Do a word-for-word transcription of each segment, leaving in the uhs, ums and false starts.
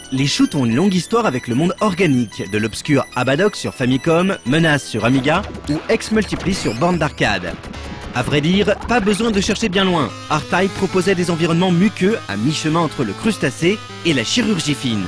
Les shoots ont une longue histoire avec le monde organique, de l'obscur Abadox sur Famicom, Menace sur Amiga ou Ex-Multiply sur borne d'arcade. À vrai dire, pas besoin de chercher bien loin. R-Type proposait des environnements muqueux à mi-chemin entre le crustacé et la chirurgie fine.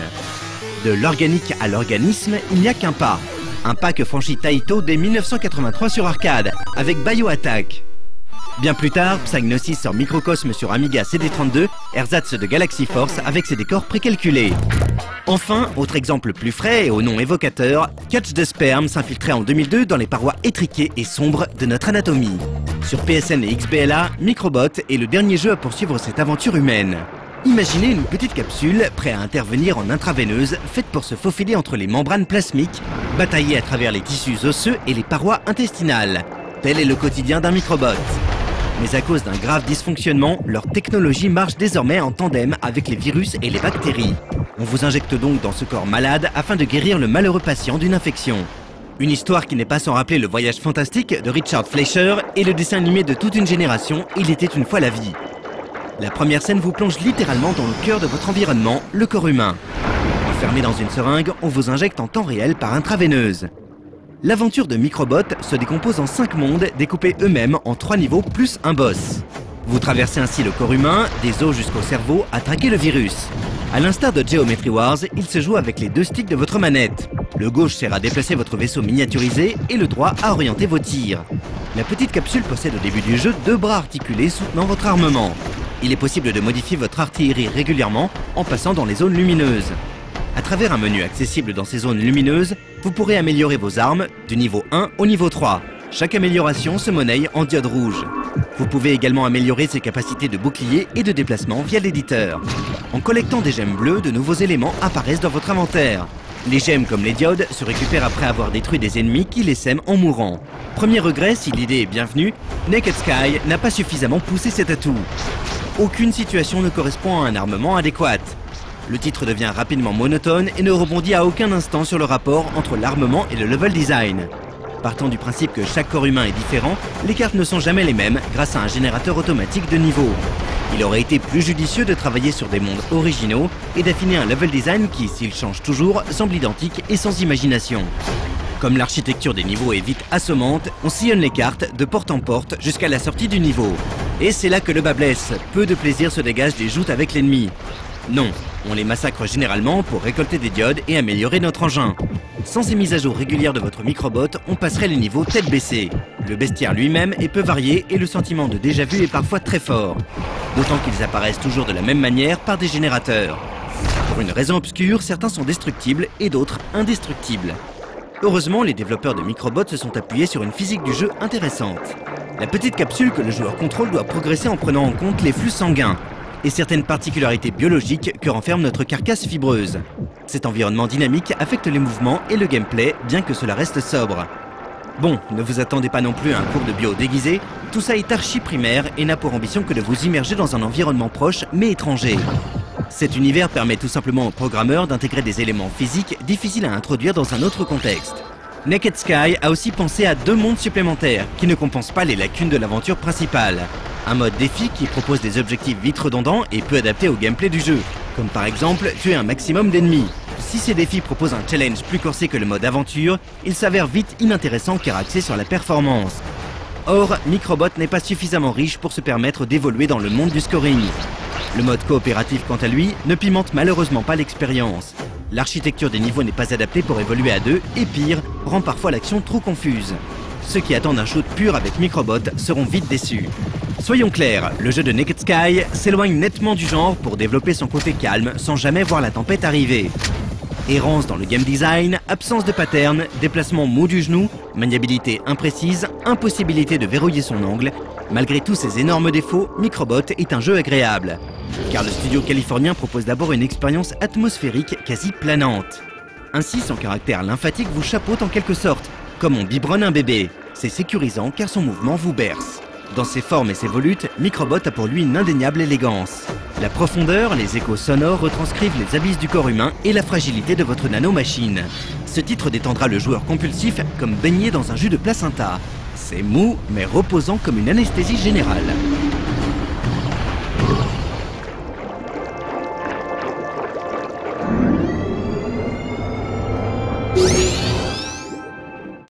De l'organique à l'organisme, il n'y a qu'un pas. Un pas que franchit Taito dès mille neuf cent quatre-vingt-trois sur arcade, avec Bioattack. Bien plus tard, Psygnosis sort Microcosme sur Amiga C D trente-deux, ersatz de Galaxy Force avec ses décors précalculés. Enfin, autre exemple plus frais et au nom évocateur, Catch the Sperm s'infiltrait en deux mille deux dans les parois étriquées et sombres de notre anatomie. Sur P S N et X B L A, Microbot est le dernier jeu à poursuivre cette aventure humaine. Imaginez une petite capsule prête à intervenir en intraveineuse, faite pour se faufiler entre les membranes plasmiques, batailler à travers les tissus osseux et les parois intestinales. Tel est le quotidien d'un microbot. Mais à cause d'un grave dysfonctionnement, leur technologie marche désormais en tandem avec les virus et les bactéries. On vous injecte donc dans ce corps malade afin de guérir le malheureux patient d'une infection. Une histoire qui n'est pas sans rappeler le voyage fantastique de Richard Fleischer et le dessin animé de toute une génération, Il était une fois la vie. La première scène vous plonge littéralement dans le cœur de votre environnement, le corps humain. Enfermé dans une seringue, on vous injecte en temps réel par intraveineuse. L'aventure de Microbot se décompose en cinq mondes découpés eux-mêmes en trois niveaux plus un boss. Vous traversez ainsi le corps humain, des os jusqu'au cerveau, à traquer le virus. A l'instar de Geometry Wars, il se joue avec les deux sticks de votre manette. Le gauche sert à déplacer votre vaisseau miniaturisé et le droit à orienter vos tirs. La petite capsule possède au début du jeu deux bras articulés soutenant votre armement. Il est possible de modifier votre artillerie régulièrement en passant dans les zones lumineuses. À travers un menu accessible dans ces zones lumineuses, vous pourrez améliorer vos armes du niveau un au niveau trois. Chaque amélioration se monnaie en diode rouge. Vous pouvez également améliorer ses capacités de bouclier et de déplacement via l'éditeur. En collectant des gemmes bleues, de nouveaux éléments apparaissent dans votre inventaire. Les gemmes comme les diodes se récupèrent après avoir détruit des ennemis qui les sèment en mourant. Premier regret, si l'idée est bienvenue, Naked Sky n'a pas suffisamment poussé cet atout. Aucune situation ne correspond à un armement adéquat. Le titre devient rapidement monotone et ne rebondit à aucun instant sur le rapport entre l'armement et le level design. Partant du principe que chaque corps humain est différent, les cartes ne sont jamais les mêmes grâce à un générateur automatique de niveau. Il aurait été plus judicieux de travailler sur des mondes originaux et d'affiner un level design qui, s'il change toujours, semble identique et sans imagination. Comme l'architecture des niveaux est vite assommante, on sillonne les cartes de porte en porte jusqu'à la sortie du niveau. Et c'est là que le bas blesse, peu de plaisir se dégage des joutes avec l'ennemi. Non, on les massacre généralement pour récolter des diodes et améliorer notre engin. Sans ces mises à jour régulières de votre microbot, on passerait les niveaux tête baissée. Le bestiaire lui-même est peu varié et le sentiment de déjà-vu est parfois très fort. D'autant qu'ils apparaissent toujours de la même manière par des générateurs. Pour une raison obscure, certains sont destructibles et d'autres indestructibles. Heureusement, les développeurs de Microbot se sont appuyés sur une physique du jeu intéressante. La petite capsule que le joueur contrôle doit progresser en prenant en compte les flux sanguins et certaines particularités biologiques que renferme notre carcasse fibreuse. Cet environnement dynamique affecte les mouvements et le gameplay, bien que cela reste sobre. Bon, ne vous attendez pas non plus à un cours de bio déguisé, tout ça est archi primaire et n'a pour ambition que de vous immerger dans un environnement proche mais étranger. Cet univers permet tout simplement aux programmeurs d'intégrer des éléments physiques difficiles à introduire dans un autre contexte. Naked Sky a aussi pensé à deux mondes supplémentaires qui ne compensent pas les lacunes de l'aventure principale. Un mode défi qui propose des objectifs vite redondants et peu adaptés au gameplay du jeu, comme par exemple tuer un maximum d'ennemis. Si ces défis proposent un challenge plus corsé que le mode aventure, ils s'avèrent vite inintéressants car axés sur la performance. Or, Microbot n'est pas suffisamment riche pour se permettre d'évoluer dans le monde du scoring. Le mode coopératif, quant à lui, ne pimente malheureusement pas l'expérience. L'architecture des niveaux n'est pas adaptée pour évoluer à deux et pire, rend parfois l'action trop confuse. Ceux qui attendent un shoot pur avec Microbot seront vite déçus. Soyons clairs, le jeu de Naked Sky s'éloigne nettement du genre pour développer son côté calme sans jamais voir la tempête arriver. Errance dans le game design, absence de pattern, déplacement mou du genou, maniabilité imprécise, impossibilité de verrouiller son angle. Malgré tous ces énormes défauts, Microbot est un jeu agréable. Car le studio californien propose d'abord une expérience atmosphérique quasi planante. Ainsi, son caractère lymphatique vous chapeaute en quelque sorte, comme on biberonne un bébé. C'est sécurisant car son mouvement vous berce. Dans ses formes et ses volutes, Microbot a pour lui une indéniable élégance. La profondeur, les échos sonores retranscrivent les abysses du corps humain et la fragilité de votre nanomachine. Ce titre détendra le joueur compulsif comme baigné dans un jus de placenta. C'est mou, mais reposant comme une anesthésie générale.